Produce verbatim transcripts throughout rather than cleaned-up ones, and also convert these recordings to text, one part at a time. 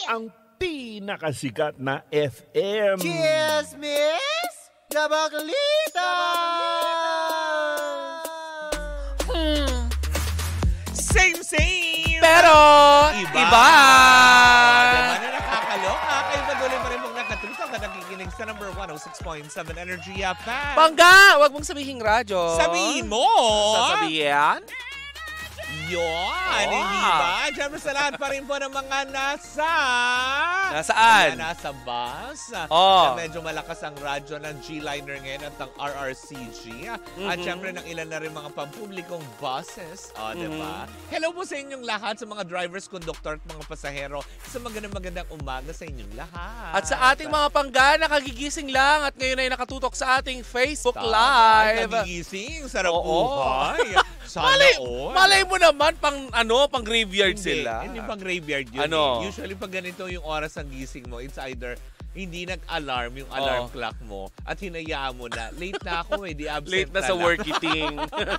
ang pinakasikat na F M. Cheers, miss! Gabaglita! Hmm. Same, same! Pero, iba! iba. Diba na nakakaloka? Kayo patuloy pa rin pong nakatuto ka nakikinig sa number one oh six point seven Energy F M. Bangga! Wag mong sabihin radyo. Sabihin mo! Sasabihin? Yun! Oh. Hindi ba? Siyempre sa lahat pa rin po ng mga nasa... Nasaan? Mga nasa bus. Oh. Na medyo malakas ang radyo ng G-Liner ngayon at ng R R C G. Mm-hmm. At siyempre ng ilan na rin mga pampublikong buses. O, Mm-hmm. diba? Hello po sa inyong lahat, sa mga drivers, conductor at mga pasahero. Sa magandang magandang umaga sa inyong lahat. At sa ating mga panggana, kagigising lang at ngayon ay nakatutok sa ating Facebook Tama, Live. nagigising. Sarap Oo. buhay. Sana Malay, all. malay mo naman, pang ano, pang graveyard Hindi, sila. hindi pang graveyard yun. Ano? Eh. Usually pag ganito yung oras ng gising mo, it's either hindi nag-alarm yung alarm Oh. clock mo at hinayaan mo na. Late na ako eh, di absent Late na ka sa lang. worky thing.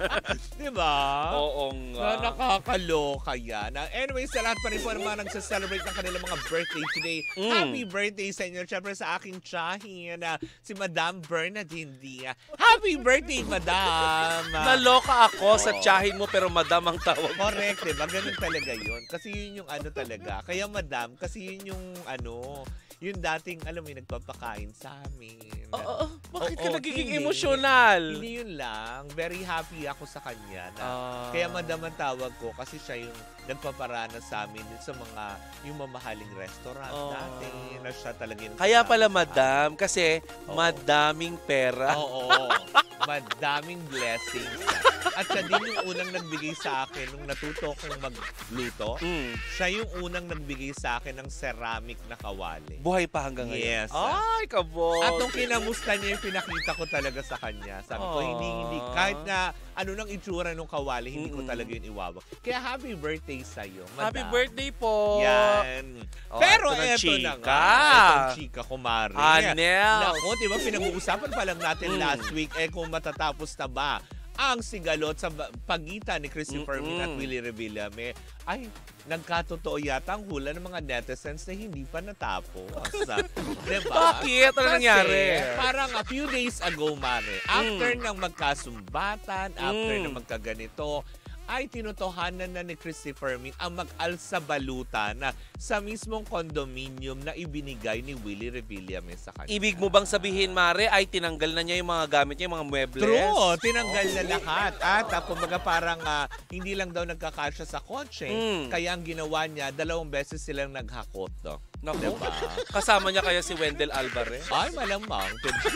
Diba? Oo nga. Na nakakaloka yan. Na, anyway, sa lahat pa rin po ng mga nagsa-celebrate ng kanilang mga birthday today. Mm. Happy birthday sa inyo. Siyempre sa aking tsahin, na si Madam Bernadine Dia. Happy birthday, Madam! Naloka ako sa tsahin mo pero madam ang tawag. Correct, diba? Ganun talaga yun. Kasi yun yung ano talaga. Kaya Madam, kasi yun yung ano, yung dating, alam mo, yung nagpapakain sa amin. Oo, bakit ka Oo, nagiging hindi. emosyonal? Hindi yun lang. Very happy ako sa kanya. Na, Ah. Kaya Madam ang tawag ko kasi siya yung nagpaparana sa amin sa mga yung mamahaling restaurant Oh. natin. Na siya talaga yung Kaya kasama pala sa madam, kasi Oo. madaming pera. amin. Oo. Madaming blessings. At siya din yung unang nagbigay sa akin nung natuto akong magluto. Mm. Siya yung unang nagbigay sa akin ng ceramic na kawali. Buhay pa hanggang ngayon. Yes. Ay, kabog. At nung kinamusta niya yung pinakita ko talaga sa kanya. Sabi ko, Aww. hindi, hindi. Kahit na ano nang itsura nung kawali, hindi ko Mm-mm. talaga yun iwawag. Kaya happy birthday sa'yo, Madam. Happy birthday po. Yan. Oh, Pero ito na, eto na nga. chika. Etong chika, kumari. Anel. Naku, di ba pinag-uusapan pa lang natin Mm. last week, eh kung matatapos na ba ang sigalot sa ba- pagitan ni Christopher Min at Mm-mm. Willie Revillame. Ay, nagkatotoo yata ang hula ng mga netizens na hindi pa natapos. Diba? Bakit? Ano Kasi nangyari? parang a few days ago, Mare, after Mm. ng magkasumbatan, after Mm. ng magkaganito, ay tinutuhanan na ni Christopher Min ang mag-alsa baluta na sa mismong condominium na ibinigay ni Willie Revillame sa kanya. Ibig mo bang sabihin, Mare, ay tinanggal na niya yung mga gamit niya, yung mga muebles? True, tinanggal na lahat. At uh, kumbaga parang ah, hindi lang daw nagkakasya sa kotse. Mm. Kaya ang ginawa niya, dalawang beses silang naghakot. No? Naku, Diba? kasama niya kaya si Wendell Alvarez? Ay, malamang.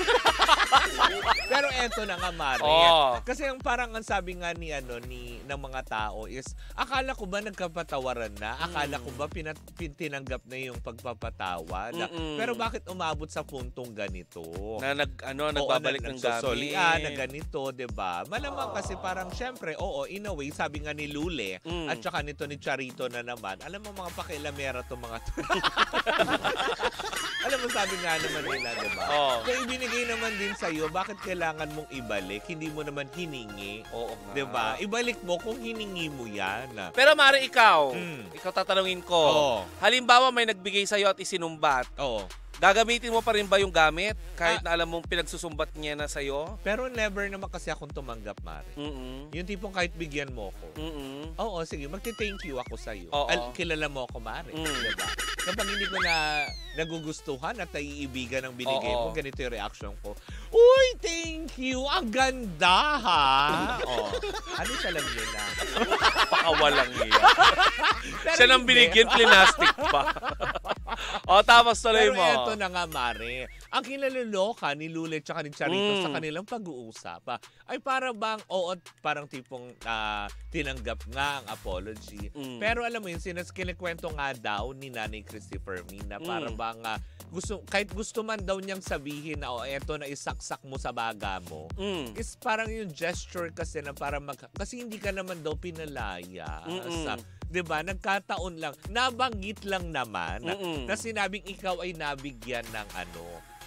Pero eto na nga, Mari. Oh. Kasi ang parang ang sabi nga ni ano ni ng mga tao is, akala ko ba nagkapatawaran na? Akala Mm. ko ba pinat, pin, tinanggap na yung pagpapatawad? Mm-mm. Pero bakit umabot sa puntong ganito? Na nag, ano, nagbabalik ng gamit. Nagsosolian, na ganito, diba? Malamang kasi parang, syempre, oo, in a way, sabi nga ni Lule, Mm. at saka nito ni Charito na naman, alam mo mga pakialamera to mga to. Alam mo, sabi nga naman nila, diba? Oh. Kung ibinigay naman din sa'yo, bakit kailangan mong ibalik? Hindi mo naman hiningi. Oo nga. Diba? Ibalik mo kung hiningi mo yan. Pero Mare, ikaw, Mm. ikaw tatanungin ko. Oo. Halimbawa may nagbigay sa'yo at isinumbat, Oo. gagamitin mo pa rin ba yung gamit kahit Ah. na alam mong pinagsusumbat niya na sa'yo? Pero never naman kasi akong tumanggap, Mari. Mm-mm. Yung tipong kahit bigyan mo ko. Mm-mm. Oo, sige. Magti-thank you ako sa'yo. Oo. Al- kilala mo ako, Mari. Mm. Diba? Kapag hindi ko na nagugustuhan at naiibigan ang binigay Oo. mo, ganito yung reaction ko. Uy, thank you! Ang ganda, ha? oh. Ano siya lang yun, na? Pakawalang niya. Pero Siya nang hindi. binigyan, plinastic pa. O, tapos tuloy Pero mo. eto na nga, Mare. Ang kinaloloka ni Lule at ni Charito Mm. sa kanilang pag-uusap ah, ay para bang, oo, parang tipong ah, tinanggap nga ang apology. Mm. Pero alam mo yun, sinas kinikwento nga daw ni Nanay Christopher Min na para Mm. bang ah, gusto, kahit gusto man daw niyang sabihin na, oh, eto na isaksak mo sa baga mo, Mm. is parang yung gesture kasi na para mag... Kasi hindi ka naman daw pinalaya. Mm-mm. Sa, 'di ba? Nagkataon lang, nabanggit lang naman na, Mm-mm. na sinabing ikaw ay nabigyan ng ano,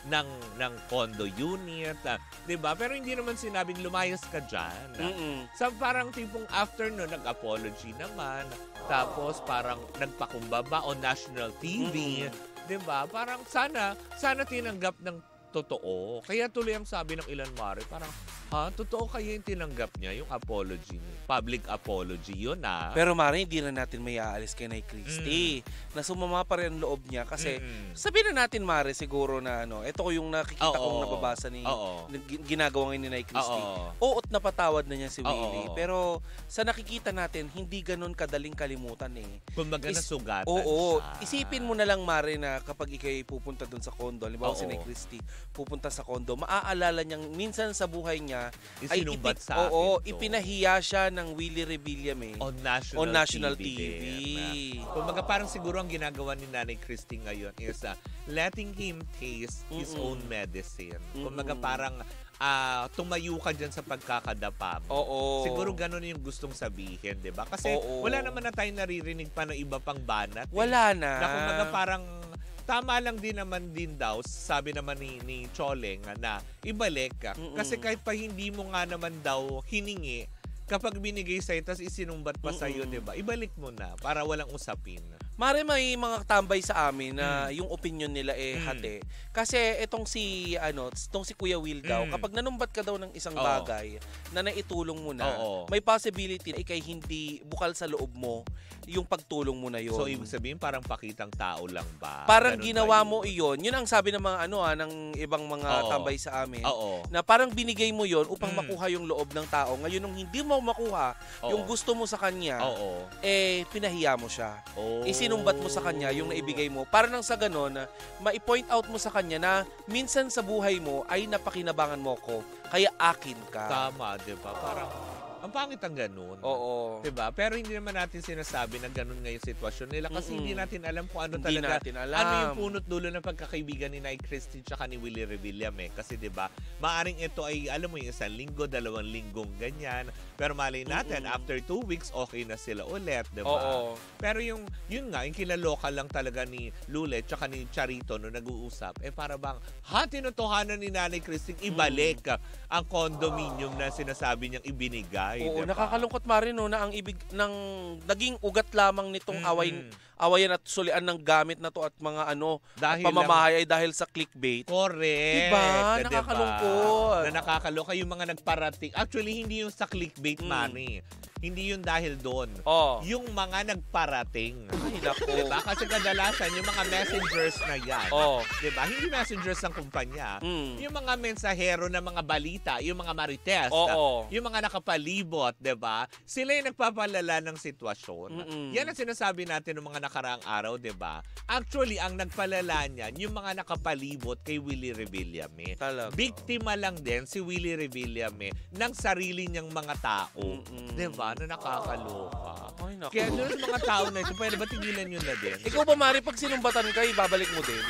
ng ng condo unit, ah, 'di ba? Pero hindi naman sinabing lumayas ka diyan. Mm-mm. Sa parang tipong after no, nag-apology naman. Tapos parang nagpakumbaba on national T V. Mm. 'Di ba? Parang sana, sana tinanggap ng totoo. Kaya tuloy ang sabi ng ilan Mare, parang, ha? Totoo kayo yung tinanggap niya, yung apology niya. Public apology, yun ah. Pero Mare, hindi na natin may aalis kay Nay Christy. Na sumama pa rin ang loob niya kasi Mm-mm. sabihin na natin Mare siguro na ano, ito ko yung nakikita Oo. kong nababasa ni Oo. na gi- ginagawa ngayon ni Nay Christy. Oo. Oot na patawad na niya si Oo. Willie. Pero sa nakikita natin, hindi ganun kadaling kalimutan eh. Kumbaga Is- nasugatan Oo, siya. isipin mo na lang Mare na kapag ikay pupunta dun sa kondo, halimbawa si Oo. Nay Christy, pupunta sa kondo, maaalala niyang minsan sa buhay niya ay Isinumbat ipi- sa akin oo, to. ipinahiya siya ng Willie Revillame On national, on national T V. T V. din. Kumbaga parang siguro ang ginagawa ni Nanay Christy ngayon is uh, letting him taste his Mm-mm. own medicine. Mm-mm. Kumbaga parang ah, tumayo ka dyan sa pagkakadapa mo. Oo. Siguro ganun yung gustong sabihin, di ba? Kasi Oo. wala naman na tayong naririnig pa ng iba pang banat. eh. Wala na. Na kumbaga parang tama lang din naman din daw, sabi naman ni, ni Choleng na ibalik ka. Mm-mm. Kasi kahit pa hindi mo nga naman daw hiningi, kapag binigay sa'yo, tapos isinumbat pa sa'yo, Mm-mm. di ba? Ibalik mo na para walang usapin. Mare, may mga tambay sa amin na yung opinion nila eh Mm. hati. Kasi itong si ano, itong si Kuya Will daw, Mm. kapag nanumbat ka daw ng isang Oo. bagay na naitulong mo na, Oo. may possibility na ikay hindi bukal sa loob mo yung pagtulong mo na yon. So, ibig sabihin, parang pakitang tao lang ba? Parang Ganun ginawa ba mo iyon. Yun ang sabi ng mga ano ah, ng ibang mga Oo. tambay sa amin. Oo. Na parang binigay mo yon upang Mm. makuha yung loob ng tao. Ngayon nung hindi mo makuha Oo. yung gusto mo sa kanya, Oo. eh pinahiya mo siya. Oh. Isinumbat mo sa kanya yung naibigay mo para nang sa ganon, ma-point out mo sa kanya na minsan sa buhay mo ay napakinabangan mo ko, kaya akin ka. Tama, di ba? Parang, ang pangit ang ganun. Oo. Diba? Pero hindi naman natin sinasabi na ganun nga yung sitwasyon nila kasi Mm-mm. hindi natin alam kung ano Hindi talaga, natin alam. ano yung punot dulo ng pagkakaibigan ni Nay Christy tsaka ni Willie Revillame eh. Kasi diba, maaring ito ay, alam mo yung isang linggo, dalawang linggong ganyan. Pero malay natin, Mm-mm. after two weeks, okay na sila ulit, diba? Oo. Pero yung, yun nga, yung kinaloka lang talaga ni Lule tsaka ni Charito no nag-uusap, eh para bang, ha, tinutuhanan ni Nanay Christy ibalik ang condominium na sinasabi niyang ibinigay. Oo, diba? nakakalungkot Mare no na ang ibig ng naging ugat lamang nitong Mm-mm. away awayan at sulian ng gamit na to at mga ano Dahil pamamahay ay dahil sa clickbait. Correct. Diba? Na, Nakakalungkot. Na nakakaloka yung mga nagparating. Actually, hindi yung sa clickbait Mm. money. Hindi yun dahil doon. Oh. Yung mga nagparating. Ay, nako. Diba? Kasi kadalasan, yung mga messengers na yan. Oh. Diba? Hindi messengers ng kumpanya. Mm. Yung mga mensahero ng mga balita, yung mga marites, Oo. yung mga nakapalibot, diba? Sila yung nagpapalala ng sitwasyon. Mm-mm. Yan ang sinasabi natin ng mga nakaraang araw, diba? Actually, ang nagpalala niyan, yung mga nakapalibot kay Willie Revillame. Talaga. Biktima lang din si Willie Revillame ng sarili niyang mga tao. Mm-mm. Diba? Na nakakaloka. Ay, nako. Kaya doon sa mga tao na ito, pwede ba tigilan nyo na din? Ikaw ba Mare pag sinumbatan ka, ibabalik mo din?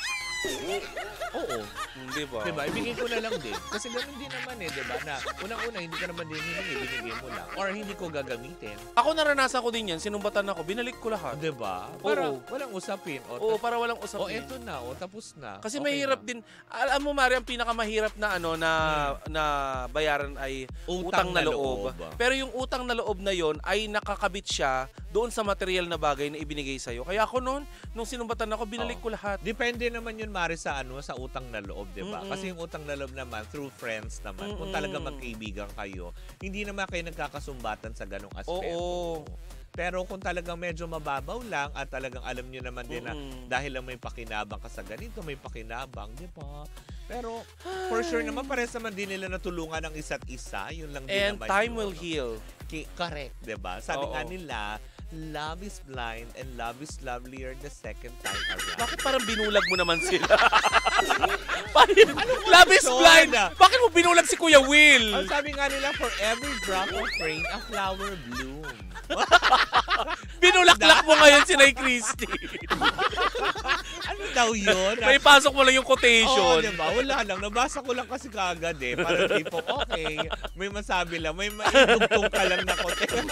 Oo. Hindi ba? Diba? Ibigay ko na lang din. Kasi ganun din naman eh, diba? Na unang-una, hindi ka naman din hiningi, binigay mo lang. Or hindi ko gagamitin. Ako naranasan ko din yan, sinumbatan ako, binalik ko lahat. Diba? Para Oo. walang usapin. O, Oo, ta- para walang o usapin. eto na, o tapos na. Kasi Okay mahirap na. din. Alam mo Mare, ang pinakamahirap na ano na na bayaran ay utang, na loob. Pero yung utang na loob na yon ay nakakabit siya doon sa material na bagay na ibinigay sa'yo. Kaya ako noon, nung sinumbatan ako, binalik Oo. ko lahat. Depende naman yun, Mari, sa ano, sa utang na loob, di ba? Mm-mm. Kasi yung utang na loob naman, through friends naman, kung Mm-mm. talaga magkaibigan kayo, hindi naman kayo nagkakasumbatan sa ganong aspeto. Oo. Pero kung talagang medyo mababaw lang at talagang alam nyo naman din na Mm-mm. dahil lang may pakinabang ka sa ganito, may pakinabang, di ba? Pero for sure naman, pares naman din nila natulungan ang isa't isa. Yun lang din And naman time yun, will no? heal. Ki- Correct, di ba? Sabi Oo. nga nila, love is blind and love is lovelier the second time around. Bakit parang binulag mo naman sila? Parang, love is question? blind! Bakit mo binulag si Kuya Will? Ang sabi nga nila, for every drop of rain, a flower bloom. Binulaklak mo ngayon si Nay Christy. Ano daw yun? May pasok mo lang yung Oo, quotation. diba? Wala lang. Nabasa ko lang kasi kaagad eh. Parang tipo, okay. May masabi lang. May maidugtong ka lang na quotation.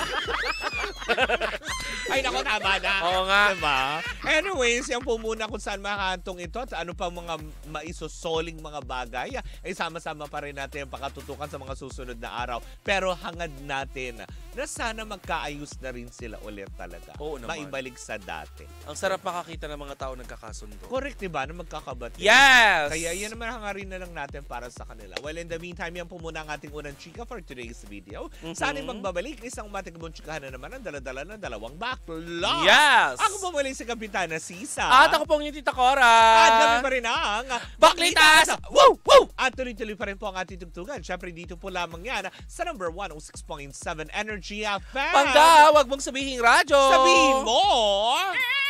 Ay, naku, tama na. Oo nga. Diba? Anyways, yan po muna kung saan makakantong ito at ano pa mga maisosoling mga bagay. Ay, sama-sama pa rin natin ang pakatutukan sa mga susunod na araw. Pero hangad natin na sana magkaayos na rin sila ulit talaga. Oo naman. Maibalik sa dati. Ang sarap makakita ng mga tao nagkakasundo. Correct, diba? Na magkakabati. Yes! Kaya yan naman hangarin na lang natin para sa kanila. Well, in the meantime, yan po muna ang ating unang chika for today's video. Mhm. Sana magbabalik isang matikabong chikahan na naman ang daladala ng dalawang backlog. Yes! Ako po muli si Kapitana Sisa. At ako pong yung Tita Cora. At kami pa rin ang Baklitas! Woo! Woo! At tuloy-tuloy pa rin po ang ating tugtugan. Siyempre, dito po lamang yan sa number one oh six point seven Energy F M. Pangga, wag mong sabihin radyo. Sabihin mo!